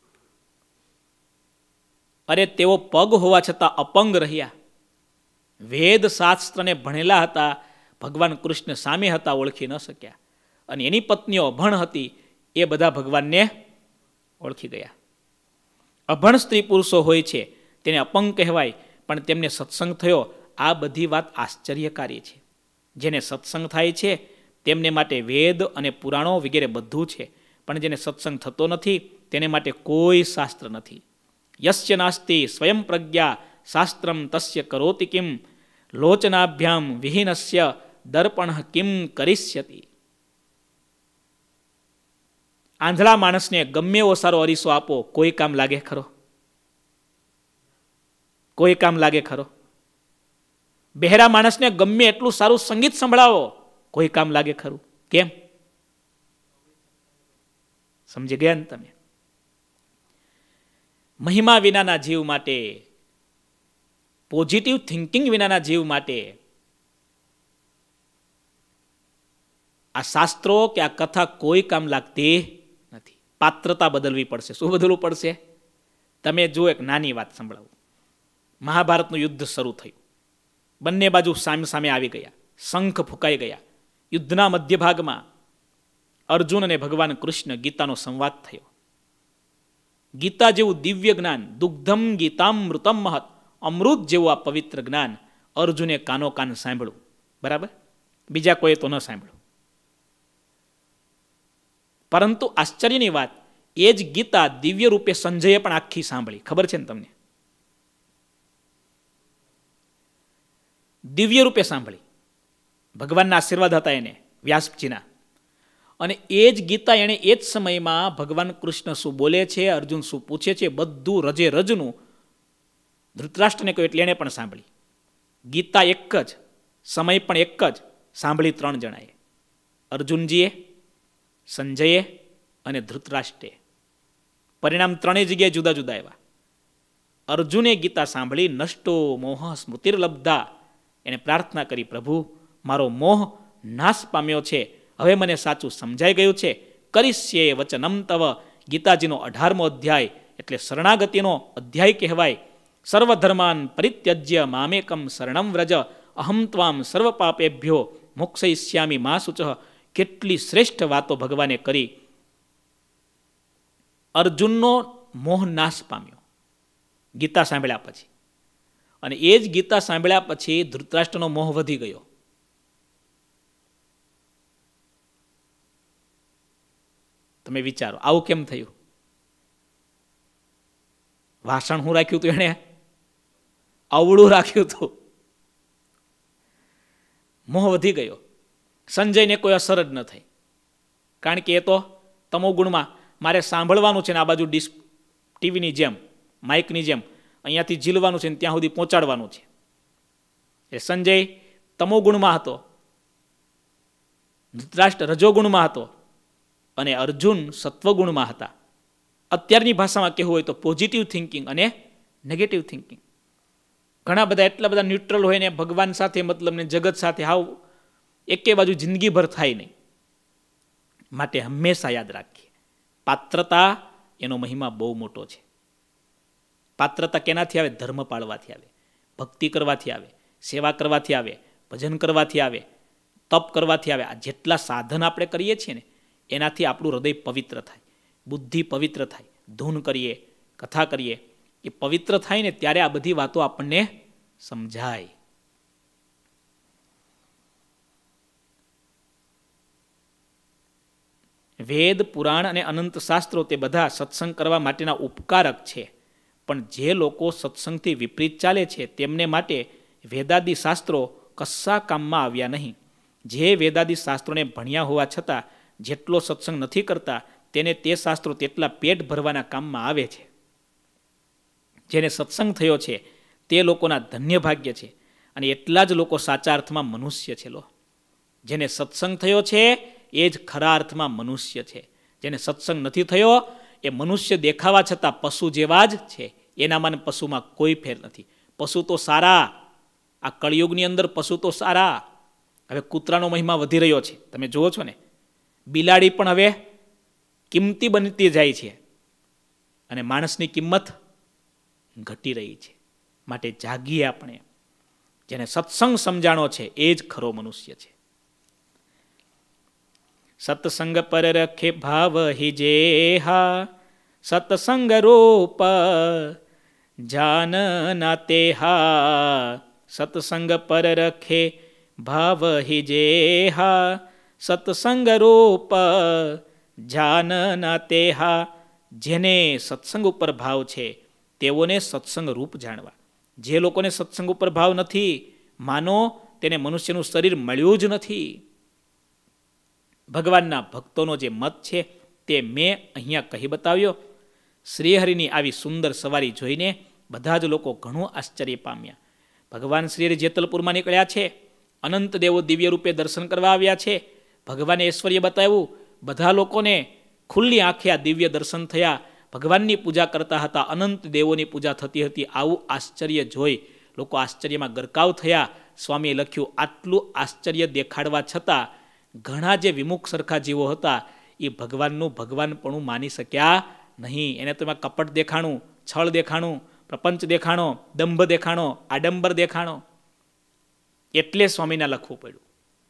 અરે તેઓ પગ હોવા છતાં અપંગ રહ્યા. વેદ શાસ્ત્રને ભણેલા હતા, ભગવાન કૃષ્ણ સામે હતા, ઓળખી ન શક્યા. અને એની પત્નીઓ અભણ હતી, એ બધા ભગવાનને ઓળખી ગયા. અભણ સ્ત્રી પુરુષો હોય છે તેને અપંગ કહેવાય, પણ તેમને સત્સંગ થયો. આ બધી વાત આશ્ચર્યકારી છે. જેને સત્સંગ થાય છે તેમને માટે વેદ અને પુરાણો વગેરે બધું છે, પણ જેને સત્સંગ થતો નથી તેને માટે કોઈ શાસ્ત્ર નથી. યસ્ય નાસ્તિ સ્વયં પ્રજ્ઞા શાસ્ત્રમ તસ્ય કરોતિ કિમ, લોચનાભ્યામ વિહીનસ્ય દર્પણ કિમ કરિષ્યતિ. આંધળા માણસને ગમે એવો સારો અરીસો આપો, કોઈ કામ લાગે ખરો? કોઈ કામ લાગે ખરો? બહેરા માણસને ગમે એટલું સારું સંગીત સંભળાવો, કોઈ કામ લાગે ખરું? કેમ? સમજી ગયા ને તમે? મહિમા વિનાના જીવ માટે, પોઝિટિવ થિંકિંગ વિનાના જીવ માટે આ શાસ્ત્રો કે આ કથા કોઈ કામ લાગતી નથી. પાત્રતા બદલવી પડશે. શું બદલવું પડશે? તમે જો એક નાની વાત સંભળાવું. મહાભારતનું યુદ્ધ શરૂ થયું, બંને બાજુ સામે સામે આવી ગયા, શંખ ફૂંકાઈ ગયા. યુદ્ધના મધ્યભાગમાં અર્જુન અને ભગવાન કૃષ્ણ ગીતાનો સંવાદ થયો. ગીતા જેવું દિવ્ય જ્ઞાન, દુગ્ધમ ગીતામૃતમ મહત, અમૃત જેવું આ પવિત્ર જ્ઞાન અર્જુને કાનો કાન સાંભળ્યું. બરાબર? બીજા કોઈએ તો ન સાંભળ્યું. પરંતુ આશ્ચર્યની વાત, એ જ ગીતા દિવ્ય રૂપે સંજયે પણ આખી સાંભળી. ખબર છે ને તમને? દિવ્ય રૂપે સાંભળી. ભગવાનના આશીર્વાદ હતા એને, વ્યાસજીના. અને એ જ ગીતા એણે એ જ સમયમાં ભગવાન કૃષ્ણ શું બોલે છે, અર્જુન શું પૂછે છે, બધું રજે રજનું ધૃતરાષ્ટ્રને કહ્યું, એટલે એણે પણ સાંભળી. ગીતા એક જ, સમય પણ એક જ, સાંભળી 3 જણાએ. અર્જુનજીએ, સંજયે અને ધૃતરાષ્ટ્રે. પરિણામ 3 જગ્યાએ જુદા જુદા આવ્યા. અર્જુને ગીતા સાંભળી, નષ્ટો મોહ સ્મૃતિર્લબ્ધા. એણે પ્રાર્થના કરી, પ્રભુ મારો મોહ નાશ પામ્યો છે, હવે મને સાચું સમજાઈ ગયું છે, સ્વીકરિષ્યે વચનમ તવ. ગીતાજીનો 18મો અધ્યાય એટલે શરણાગતિનો અધ્યાય કહેવાય. સર્વધર્માન પરિત્યજ્ય મામેકમ શરણમ વ્રજ અહમ ત્વામ સર્વ પાપેભ્યો મોક્ષયિષ્યામિ મા શુચઃ. કેટલી શ્રેષ્ઠ વાતો ભગવાને કરી. અર્જુનનો મોહ નાશ પામ્યો ગીતા સાંભળ્યા પછી, અને એ જ ગીતા સાંભળ્યા પછી ધૃતરાષ્ટ્રનો મોહ વધી ગયો. તમે વિચારો આવું કેમ થયું? ભાષણ શું રાખ્યું હતું એણે? અવળું રાખ્યું હતું. મોહ વધી ગયો. સંજયને કોઈ અસર જ ન થઈ, કારણ કે એ તો તમોગુણમાં મારે સાંભળવાનું છે ને આ બાજુ ટીવીની જેમ માઇકની જેમ અહીંયાથી ઝીલવાનું છે ને ત્યાં સુધી પહોંચાડવાનું છે. એ સંજય તમોગુણમાં હતો, ધૃતરાષ્ટ્ર રજોગુણમાં હતો અને અર્જુન સત્વગુણમાં હતા. અત્યારની ભાષામાં કહેવું હોય તો પોઝિટિવ થિંકિંગ અને નેગેટિવ થિંકિંગ. ઘણા બધા એટલા બધા ન્યુટ્રલ હોય ને ભગવાન સાથે મતલબ ને જગત સાથે હાવ એકે બાજુ જિંદગીભર થાય નહીં. માટે હંમેશા યાદ રાખીએ, પાત્રતા એનો મહિમા બહુ મોટો છે. પાત્રતા કેનાથી આવે? ધર્મ પાળવાથી આવે, ભક્તિ કરવાથી આવે, સેવા કરવાથી આવે, ભજન કરવાથી આવે, તપ કરવાથી આવે. આ જેટલા સાધન આપણે કરીએ છીએ ને એનાથી આપણું હૃદય પવિત્ર થાય, બુદ્ધિ પવિત્ર થાય. ધૂન કરીએ, કથા કરીએ, એ પવિત્ર થાય ને ત્યારે આ બધી વાતો આપણને સમજાય. વેદ, પુરાણ અને અનંત શાસ્ત્રો તે બધા સત્સંગ કરવા માટેના ઉપકારક છે, પણ જે લોકો સત્સંગથી વિપરીત ચાલે છે તેમને માટે વેદાદી શાસ્ત્રો કશા કામમાં આવ્યા નહીં. જે વેદાદી શાસ્ત્રોને ભણ્યા હોવા છતાં જેટલો સત્સંગ નથી કરતા તેને તે શાસ્ત્રો તેટલા પેટ ભરવાના કામમાં આવે છે. જેને સત્સંગ થયો છે તે લોકોના ધન્ય ભાગ્ય છે, અને એટલા જ લોકો સાચા અર્થમાં મનુષ્ય છે. જેને સત્સંગ થયો છે એ જ ખરા અર્થમાં મનુષ્ય છે. જેને સત્સંગ નથી થયો એ મનુષ્ય દેખાવા છતાં પશુ જેવા જ છે. એનામાં પશુમાં કોઈ ફેર નથી. પશુ તો સારા, આ કળિયુગની અંદર પશુ તો સારા. હવે કૂતરાનો મહિમા વધી રહ્યો છે, તમે જુઓ છો ને. બિલાડી પણ હવે કિંમતી બનતી જાય છે અને માણસની કિંમત ઘટી રહી છે. માટે જાગીએ આપણે. જેને સત્સંગ સમજાણો છે એ જ ખરો મનુષ્ય છે. સત્સંગ પર રખે ભાવ હિ જેહા, સત્સંગ રૂપ જાન ના તેહા. સત્સંગ પર રખે ભાવ હિ જેહા, સત્સંગ રૂપ જાન ના તેહા. જેને સત્સંગ ઉપર ભાવ છે તેઓને સત્સંગ રૂપ જાણવા. જે લોકોને સત્સંગ ઉપર ભાવ નથી, માનો તેને મનુષ્યનું શરીર મળ્યું જ નથી. ભગવાનના ભક્તોનો જે મત છે તે મેં અહીંયા કહી બતાવ્યો. શ્રીહરિની આવી સુંદર સવારી જોઈને બધા જ લોકો ઘણું આશ્ચર્ય પામ્યા. ભગવાન શ્રીહરિ જેતલપુરમાં નીકળ્યા છે, અનંત દેવો દિવ્ય રૂપે દર્શન કરવા આવ્યા છે. ભગવાને ઐશ્વર્ય બતાવ્યું. બધા લોકોને ખુલ્લી આંખે આ દિવ્ય દર્શન થયા. ભગવાનની પૂજા કરતા હતા, અનંત દેવોની પૂજા થતી હતી. આવું આશ્ચર્ય જોઈ લોકો આશ્ચર્યમાં ગરકાવ થયા. સ્વામીએ લખ્યું, આટલું આશ્ચર્ય દેખાડવા છતાં ઘણા જે વિમુખ સરખા જીવો હતા એ ભગવાનનું ભગવાનપણું માની શક્યા નહીં. એને તો એમાં કપટ દેખાણું, છળ દેખાણું, પ્રપંચ દેખાણો, દંભ દેખાણો, આડંબર દેખાણો. એટલે સ્વામીને લખવું પડ્યું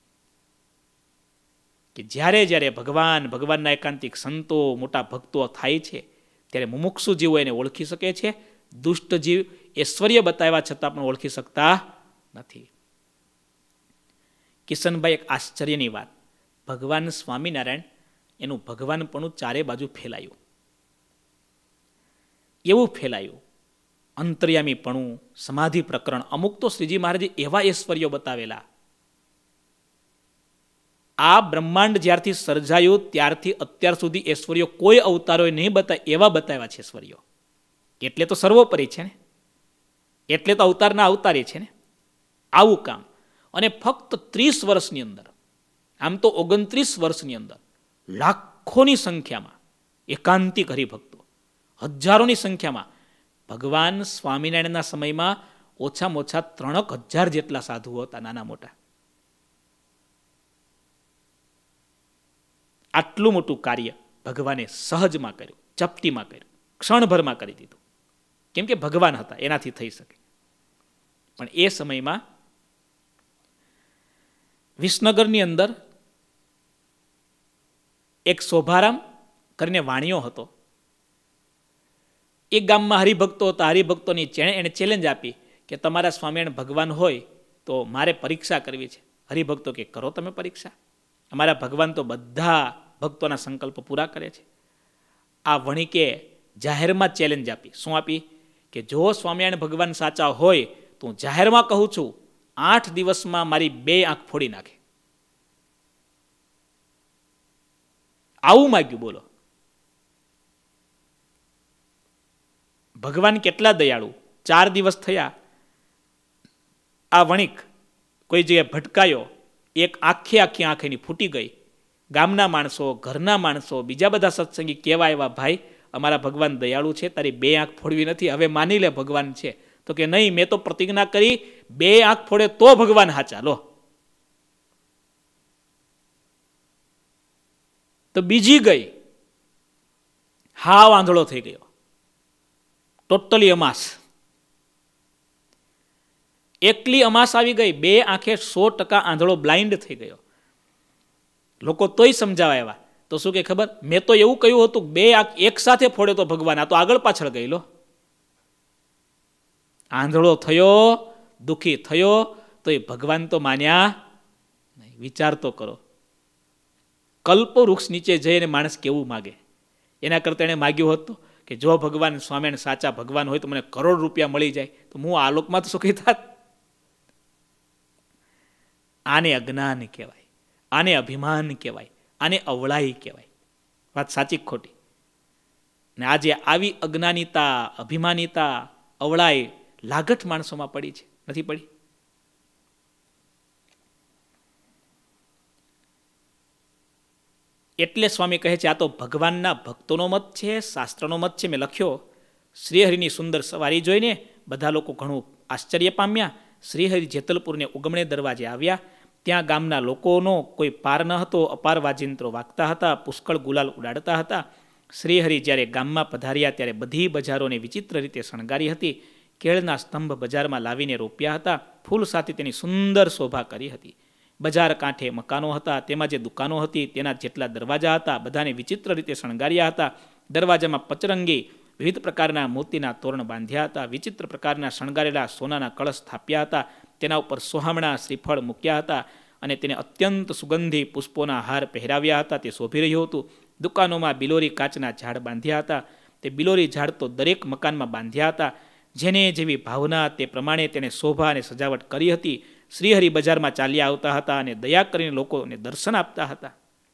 કે જ્યારે જ્યારે ભગવાનના એકાંતિક સંતો, મોટા ભક્તો થાય છે ત્યારે મુમુક્ષુ જીવો એને ઓળખી શકે છે. દુષ્ટ જીવ ઐશ્વર્ય બતાવ્યા છતાં પણ ઓળખી શકતા નથી. કિશનભાઈ, એક આશ્ચર્યની વાત, ભગવાન સ્વામિનારાયણ એનું ભગવાનપણું ચારે બાજુ ફેલાયું. એવું ફેલાયું, અંતર્યામીપણું, સમાધિ પ્રકરણ, અમુક તો શ્રીજી મહારાજે એવા ઐશ્વર્યો બતાવેલા. આ બ્રહ્માંડ જ્યારથી સર્જાયું ત્યારથી અત્યાર સુધી ઐશ્વર્યો કોઈ અવતારોએ નહીં બતાવ્યા, એવા બતાવ્યા છે ઐશ્વર્યો. એટલે તો સર્વોપરી છે ને, એટલે તો અવતારના અવતારી છે ને. આવું કામ, અને ફક્ત 30 વર્ષની અંદર, આમ તો 29 વર્ષની અંદર લાખોની સંખ્યામાં એકાંતિક હરિભક્તો, હજારોની સંખ્યામાં. ભગવાન સ્વામિનારાયણના સમયમાં ઓછામાં ઓછા 3,000 જેટલા સાધુઓ હતા, નાના મોટા. આટલું મોટું કાર્ય ભગવાને સહજમાં કર્યું, ચપટીમાં કર્યું, ક્ષણભરમાં કરી દીધું. કેમ કે ભગવાન હતા, એનાથી થઈ શકે. પણ એ સમયમાં વિસનગરની અંદર એક શોભારામ કરીને વાણિયો હતો. એક ગામમાં હરિભક્તો હતા. હરિભક્તોની એને ચેલેન્જ આપી કે તમારા સ્વામિનારાયણ ભગવાન હોય તો મારે પરીક્ષા કરવી છે. હરિભક્તો કે કરો તમે પરીક્ષા, અમારા ભગવાન તો બધા ભક્તોના સંકલ્પ પૂરા કરે છે. આ વણિકે જાહેરમાં ચેલેન્જ આપી. શું આપી? કે જો સ્વામિનારાયણ ભગવાન સાચા હોય તો હું જાહેરમાં કહું છું 8 દિવસમાં મારી 2 આંખ ફોડી નાખે. આવું માગ્યું. બોલો, ભગવાન કેટલા દયાળુ. 4 દિવસ થયા, આ વણિક કોઈ જગ્યાએ ભટકાયો, એક આખી આંખ એની ફૂટી ગઈ. ગામના માણસો, ઘરના માણસો, બીજા બધા સત્સંગી કેવા એવા, ભાઈ અમારા ભગવાન દયાળુ છે, તારી 2 આંખ ફોડવી નથી, હવે માની લે ભગવાન છે. તો કે નહીં, મેં તો પ્રતિજ્ઞા કરી 2 આંખ ફોડે તો ભગવાન હાચા. લો, તો બીજી ગઈ, હાવ આંધળો થઈ ગયો, ટોટલી અમાસ. એકલી અમાસ આવી ગઈ, 2 આંખે 100% આંધળો, બ્લાઇન્ડ થઈ ગયો. લોકો તોય સમજાવા આવ્યા તો શું કે ખબર, મેં તો એવું કહ્યું હતું 2 આંખ એક સાથે ફોડે તો ભગવાન, આ તો આગળ પાછળ ગઈ. લો, આંધળો થયો, દુઃખી થયો, તો એ ભગવાન તો માન્યા નહીં. વિચાર તો કરો, કલ્પ વૃક્ષ નીચે જઈને માણસ કેવું માગે. એના કરતાં એણે માગ્યું હતું કે જો ભગવાન સ્વામિનારાયણ સાચા ભગવાન હોય તો મને કરોડ રૂપિયા મળી જાય તો હું આ લોકમાં તો સુખી થાત. આને અજ્ઞાન કહેવાય, આને અભિમાન કહેવાય, આને અવળાઈ કહેવાય. વાત સાચી ખોટી? ને આજે આવી અજ્ઞાનિતા, અભિમાનિતા, અવળાઈ લાગઠ માણસોમાં પડી છે, નથી પડી? એટલે સ્વામી કહે છે આ તો ભગવાનના ભક્તોનો મત છે, શાસ્ત્રનો મત છે. મેં લખ્યો, શ્રીહરિની સુંદર સવારી જોઈને બધા લોકો ઘણું આશ્ચર્ય પામ્યા. શ્રીહરિ જેતલપુરને ઉગમણે દરવાજે આવ્યા. ત્યાં ગામના લોકોનો કોઈ પાર ન હતો. અપાર વાજિંત્રો વાગતા હતા, પુષ્કળ ગુલાલ ઉડાડતા હતા. શ્રીહરિ જ્યારે ગામમાં પધાર્યા ત્યારે બધી બજારોને વિચિત્ર રીતે શણગારી હતી. કેળના સ્તંભ બજારમાં લાવીને રોપ્યા હતા. ફૂલ સાથે તેની સુંદર શોભા કરી હતી. બજાર કાંઠે મકાનો હતા, તેમાં જે દુકાનો હતી તેના જેટલા દરવાજા હતા બધાને વિચિત્ર રીતે શણગાર્યા હતા. દરવાજામાં પચરંગી વિવિધ પ્રકારના મોતીના તોરણ બાંધ્યા હતા. વિચિત્ર પ્રકારના શણગારેલા સોનાના કળશ સ્થાપ્યા હતા. તેના ઉપર સોહામણા શ્રીફળ મૂક્યા હતા અને તેને અત્યંત સુગંધી પુષ્પોના હાર પહેરાવ્યા હતા. તે શોભી રહ્યું હતું. દુકાનોમાં બિલોરી કાચના ઝાડ બાંધ્યા હતા. તે બિલોરી ઝાડ તો દરેક મકાનમાં બાંધ્યા હતા. જેને જેવી ભાવના તે પ્રમાણે તેને શોભા અને સજાવટ કરી હતી. શ્રીહરિ બજારમાં ચાલ્યા આવતા હતા અને દયા કરીને લોકોને દર્શન આપતા હતા.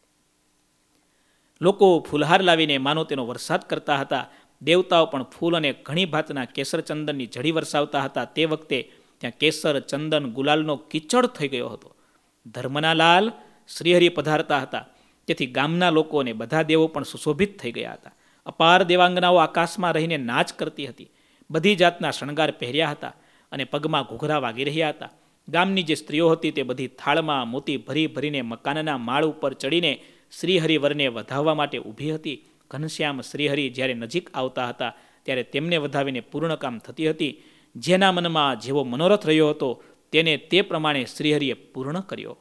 લોકો ફૂલહાર લાવીને માનો તેનો વરસાદ કરતા હતા. દેવતાઓ પણ ફૂલ અને ઘણી ભાતના કેસર ચંદનની જડી વરસાવતા હતા. તે વખતે ત્યાં કેસર, ચંદન, ગુલાલનો કિચડ થઈ ગયો હતો. ધર્મના લાલ શ્રીહરિ પધારતા હતા. તેથી ગામના લોકો અને બધા દેવો પણ સુશોભિત થઈ ગયા હતા. અપાર દેવાંગનાઓ આકાશમાં રહીને નાચ કરતી હતી. બધી જાતના શણગાર પહેર્યા હતા અને પગમાં ઘૂઘરા વાગી રહ્યા હતા. ગામની જે સ્ત્રીઓ હતી તે બધી થાળમાં મોતી ભરી ભરીને મકાનના માળ ઉપર ચડીને શ્રીહરિવરને વધાવવા માટે ઊભી હતી. ઘનશ્યામ શ્રીહરિ જ્યારે નજીક આવતા હતા ત્યારે તેમને વધાવીને પૂર્ણ કામ થતી હતી. જેના મનમાં જેવો મનોરથ રહ્યો હતો તેને તે પ્રમાણે શ્રીહરિએ પૂર્ણ કર્યો.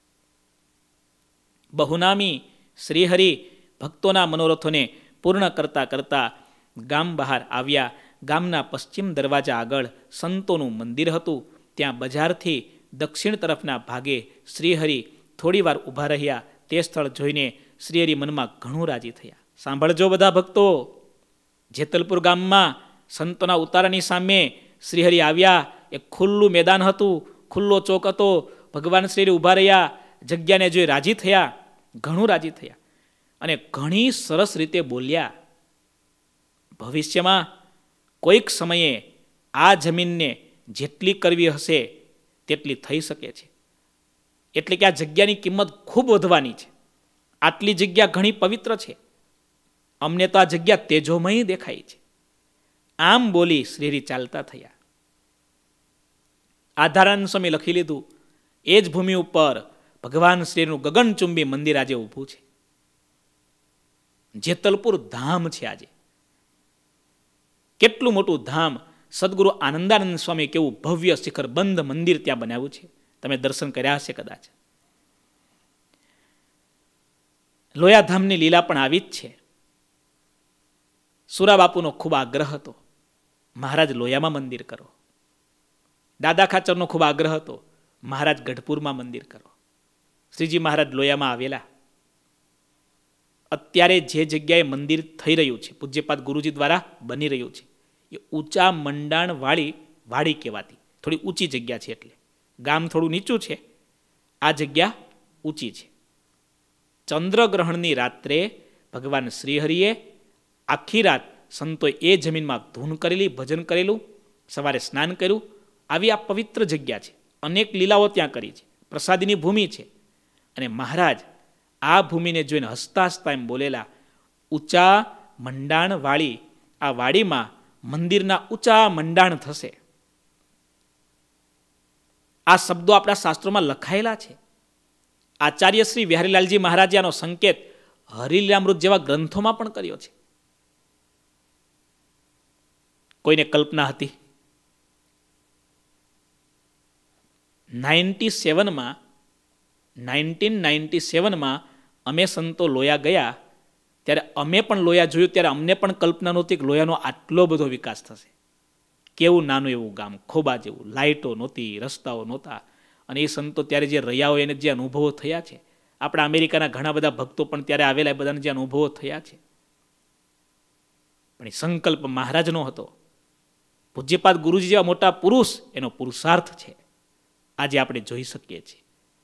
બહુનામી શ્રીહરિ ભક્તોના મનોરથોને પૂર્ણ કરતા કરતા ગામ બહાર આવ્યા. ગામના પશ્ચિમ દરવાજા આગળ સંતોનું મંદિર હતું. ત્યાં બજારથી દક્ષિણ તરફના ભાગે શ્રીહરિ થોડી વાર ઊભા રહ્યા. તે સ્થળ જોઈને શ્રીહરિ મનમાં ઘણું રાજી થયા. સાંભળજો બધા ભક્તો, જેતલપુર ગામમાં સંતોના ઉતારાની સામે શ્રીહરિ આવ્યા. એક ખુલ્લું મેદાન હતું, ખુલ્લો ચોક હતો. ભગવાન શ્રીહરિ ઊભા રહ્યા. જગ્યાને જોઈ રાજી થયા, ઘણું રાજી થયા અને ઘણી સરસ રીતે બોલ્યા. ભવિષ્યમાં કોઈક સમયે આ જમીનને જેટલી કરવી હશે તેટલી થઈ શકે છે. એટલે કે આ જગ્યાની કિંમત ખૂબ વધવાની છે. આટલી જગ્યા ઘણી પવિત્ર છે. અમને તો આ જગ્યા તેજોમય દેખાય છે. આમ બોલી શ્રીહરિ ચાલતા થયા. આધારાનંદ સ્વામી લખી લીધું, એ જ ભૂમિ ઉપર ભગવાન શ્રીનું ગગનચુંબી મંદિર આજે ઊભું છે. જેતલપુર ધામ છે આજે. કેટલું મોટું ધામ! સદગુરુ આનંદાનંદ સ્વામી કેવું ભવ્ય શિખરબંધ મંદિર ત્યાં બનાવ્યું છે. તમે દર્શન કર્યા હશે કદાચ. લોયાધામની લીલા પણ આવી જ છે. સુરાબાપુનો ખૂબ આગ્રહ હતો, મહારાજ લોયામાં મંદિર કરો. દાદા ખાચરનો ખૂબ આગ્રહ હતો, મહારાજ ગઢપુરમાં મંદિર કરો. શ્રીજી મહારાજ લોયામાં આવેલા. અત્યારે જે જગ્યાએ મંદિર થઈ રહ્યું છે, પૂજ્યપાદ ગુરુજી દ્વારા બની રહ્યું છે, એ ઊંચા મંડાણ વાડી કહેવાતી થોડી ઊંચી જગ્યા છે. એટલે ગામ થોડું નીચું છે, આ જગ્યા ઊંચી છે. ચંદ્રગ્રહણની રાત્રે ભગવાન શ્રીહરિએ આખી રાત સંતોએ એ જમીનમાં ધૂન કરેલી, ભજન કરેલું, સવારે સ્નાન કર્યું. આવી આ પવિત્ર જગ્યા છે. અનેક લીલાઓ ત્યાં કરી છે. પ્રસાદીની ભૂમિ છે. અને મહારાજ આ ભૂમિને જોઈને હસતા હસતા એમ બોલેલા, ઊંચા મંડાણ વાળી, આ વાડીમાં મંદિરના ઊંચા મંડાણ થશે. આ શબ્દો આપણા શાસ્ત્રોમાં લખાયેલા છે. આચાર્ય શ્રી વિહારીલાલજી મહારાજે આનો સંકેત હરિલીલામૃત જેવા ગ્રંથોમાં પણ કર્યો છે. કોઈને કલ્પના હતી? 1997માં અમે સંતો લોયા ગયા ત્યારે અમે પણ લોયા જોયું ત્યારે અમને પણ કલ્પના નહોતી કે લોયાનો આટલો બધો વિકાસ થશે. કેવું નાનું એવું ગામ, ખોબા જેવું, લાઇટો નહોતી, રસ્તાઓ નહોતા. અને એ સંતો ત્યારે જે રહ્યા હોય એને જે અનુભવો થયા છે, આપણા અમેરિકાના ઘણા બધા ભક્તો પણ ત્યારે આવેલા, એ બધાને જે અનુભવો થયા છે. પણ એ સંકલ્પ મહારાજનો હતો. પૂજ્યપાદ ગુરુજી જેવા મોટા પુરુષ, એનો પુરુષાર્થ છે. આજે આપણે જોઈ શકીએ છીએ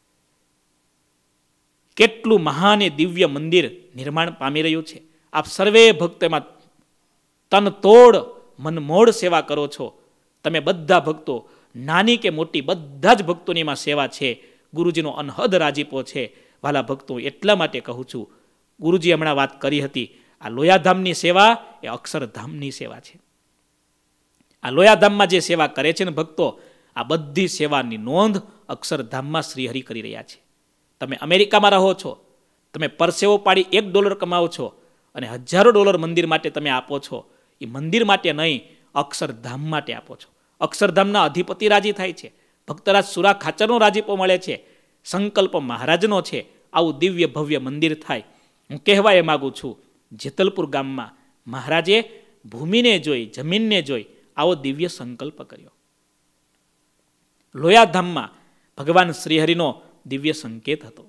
કેટલું મહાન એ દિવ્ય મંદિર નિર્માણ પામી રહ્યું છે. આપ સર્વે ભક્તો એમાં તનતોડ મનમોડ સેવા કરો છો. તમે બધા ભક્તો, નાની કે મોટી, બધા જ ભક્તોની એમાં સેવા છે. ગુરુજીનો અનહદ રાજીપો છે. વાલા ભક્તો, એટલા માટે કહું છું, ગુરુજી હમણાં વાત કરી હતી, આ લોયાધામની સેવા એ અક્ષરધામની સેવા છે. આ લોયાધામમાં જે સેવા કરે છે ને ભક્તો, આ બધી સેવાની નોંધ અક્ષરધામમાં શ્રીહરિ કરી રહ્યા છે. તમે અમેરિકામાં રહો છો, તમે પરસેવો પાડી $1 કમાવો છો અને હજારો ડોલર મંદિર માટે તમે આપો છો. એ મંદિર માટે નહીં, અક્ષરધામ માટે આપો છો. અક્ષરધામના અધિપતિ રાજી થાય છે. ભક્તરાજ સુરા ખાચરનો રાજીપો મળે છે. સંકલ્પ મહારાજનો છે. આવું દિવ્ય ભવ્ય મંદિર થાય. હું કહેવા એ માગું છું, જેતલપુર ગામમાં મહારાજે ભૂમિને જોઈ, જમીનને જોઈ આવો દિવ્ય સંકલ્પ કર્યો. લોયાધામમાં ભગવાન શ્રીહરિનો દિવ્ય સંકેત હતો.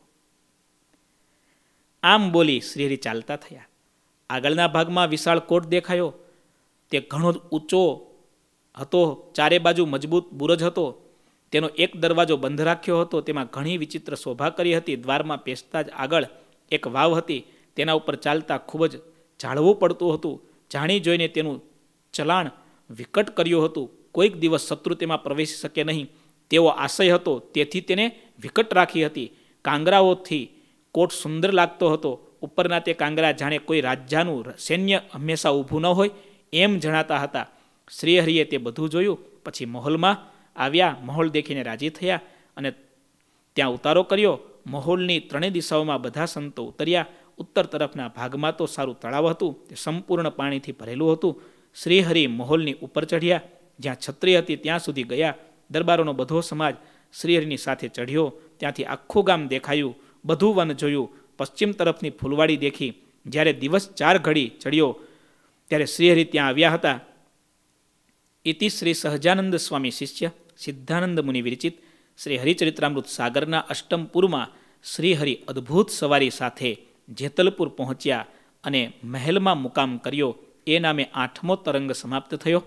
આમ બોલી શ્રીહરિ ચાલતા થયા. આગળના ભાગમાં વિશાળ કોટ દેખાયો. તે ઘણો ઊંચો હતો, ચારે બાજુ મજબૂત બુરજ હતો. તેનો એક દરવાજો બંધ રાખ્યો હતો. તેમાં ઘણી વિચિત્ર શોભા કરી હતી. દ્વારમાં પેસતા જ આગળ એક વાવ હતી. તેના ઉપર ચાલતા ખૂબ જ ઝાળવું પડતું હતું. જાણી જોઈને તેનું ચલાણ વિકટ કર્યું હતું. કોઈક દિવસ શત્રુ તેમાં પ્રવેશી શકે નહીં તેવો આશય હતો, તેથી તેને વિકટ રાખી હતી. કાંગરાઓથી કોટ સુંદર લાગતો હતો. ઉપરના તે કાંગરા જાણે કોઈ રાજાનું સૈન્ય હંમેશા ઊભું ન હોય એમ જણાતા હતા. શ્રીહરિએ તે બધું જોયું. પછી મહોલમાં આવ્યા. મહોલ દેખીને રાજી થયા અને ત્યાં ઉતારો કર્યો. મહોલની ત્રણેય દિશાઓમાં બધા સંતો ઉતર્યા. ઉત્તર તરફના ભાગમાં તો સારું તળાવ હતું. તે સંપૂર્ણ પાણીથી ભરેલું હતું. શ્રીહરિ મહોલની ઉપર ચઢ્યા. જ્યાં છત્રી હતી ત્યાં સુધી ગયા. દરબારોનો બધો સમાજ શ્રીહરિની સાથે ચઢ્યો. ત્યાંથી આખું ગામ દેખાયું. બધું વન જોયું. પશ્ચિમ તરફની ફૂલવાડી દેખી. જ્યારે દિવસ 4 ઘડી ચડ્યો ત્યારે શ્રીહરિ ત્યાં આવ્યા હતા. ઇતિ શ્રી સહજાનંદ સ્વામી શિષ્ય સિદ્ધાનંદ મુનિ વિરચિત શ્રી હરિચરિત્રામૃત સાગરના અષ્ટમપુરમાં શ્રીહરિ અદ્ભુત સવારી સાથે જેતલપુર પહોંચ્યા અને મહેલમાં મુકામ કર્યો. એ નામે 8મો તરંગ સમાપ્ત થયો.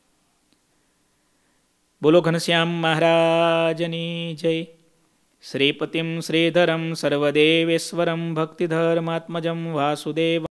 બોલો ઘનશ્યામ મહારાજની જય. શ્રીપતિમ શ્રીધરમ સર્વદેવેશ્વરમ ભક્તિધર્માત્મજમ વાસુદેવ